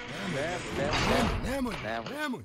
Nemoj.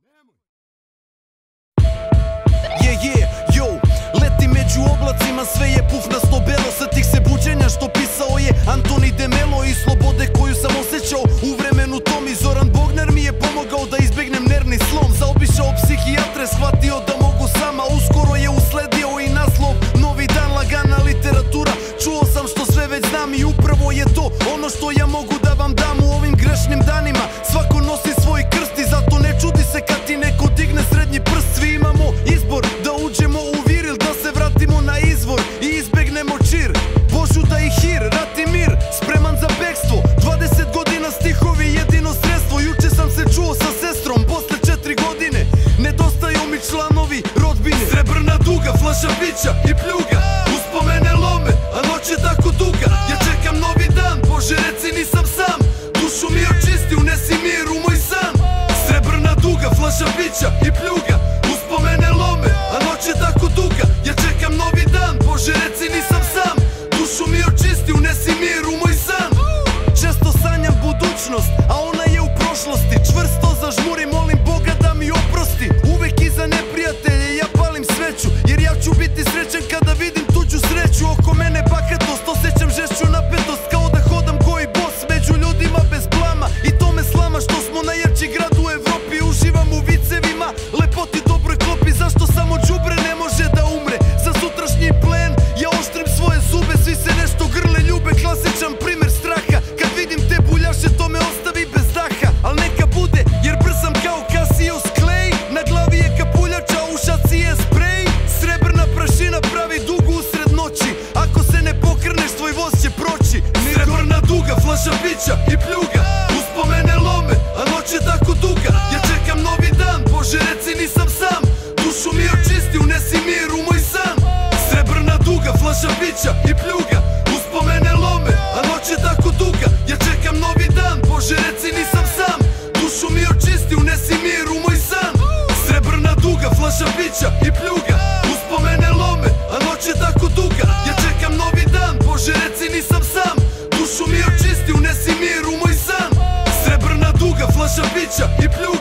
Yo, leti među oblacima, sve je pufnasto belo. Sa tih se buđenja što pisao je Antoni Demelo. I slobode koju sam osjećao u vremenu tom. I Zoran Bogner mi je pomogao da izbegnem nervni slom. Zaobišao psihijatre, shvatio da mogu sama. Uskoro je usledio i naslov Novi dan, lagana literatura. Čuo sam što sve već znam i upravo je to ono što ja mogu da vam dam u ovim grešnim danima. Svako nosi svoj krst i zato ne čudi se kad ti neko digne srednji prst. Svi imamo izbor da uđemo u viril, da se vratimo na izvor i izbegnemo čir. Božuda i hir, rat i mir, spreman za bekstvo. 20 godina stihovi jedino sredstvo. Juče sam se čuo sa sestrom posle 4 godine. Nedostaju mi članovi rodbine. Srebrna duga, flaša pića i pljuga. Uspomene lome, a noć je tako duga. Ja čekam novi dan, Bože reci nisam sam. Dušu mi očisti, unesi mir u moj san. Srebrna duga, flaša pića i pljuga. Uspomene lome, a noć je tako duga. Ja čekam novi dan, Bože reci nisam sam. Dušu mi očisti, unesi mir u moj san. Često sanjam budućnost, a ona je u prošlosti. Čvrsto zažmurim, molim Boga da mi oprosti. Uvek iza neprijatelje ja palim sveću, jer ja ću biti srećan kada vidim tuđu sreću. Oko mene bahatost, osjećam žešću napetost. Kao da hodam koji bos među ljudima bez blama. I to me slama što smo najjači grad u Evropi. Uživam u vicevima, lepoti dobroj klopi. Zašto samo đubre ne može da umre? Za sutrašnji plen ja oštrim svoje zube. Svi se nešto grle, ljube, klasičan primer straha. Kad vidim te buljaše to me ostavi bez daha. Al neka bude jer brzam kao Cassius Clay. Na glavi je kapuljača, u šaci je sprej. Srebrna prašina pravi dugu usred noći. Ako se ne pokrneš tvoj voz će proći. Srebrna duga, flaša pića i pljuga. Uspomene lome, a noć je tako duga. Ja čekam novi dan, Bože reci nisam sam. Dušu mi očisti, unesi mir u moj san. Srebrna duga, flaša pića i pljuga. Uspomene lome, a noć je tako duga. Ja čekam novi dan, Bože reci nisam sam. Dušu mi očisti, unesi mir u moj san. Srebrna duga, flaša pića i pljuga. Uspomene lome, a noć je tako duga. Ja čekam novi dan, Bože reci nisam sam. Dušu mi očisti, unesi mir u moj san. Srebrna duga, flaša pića i pljuga.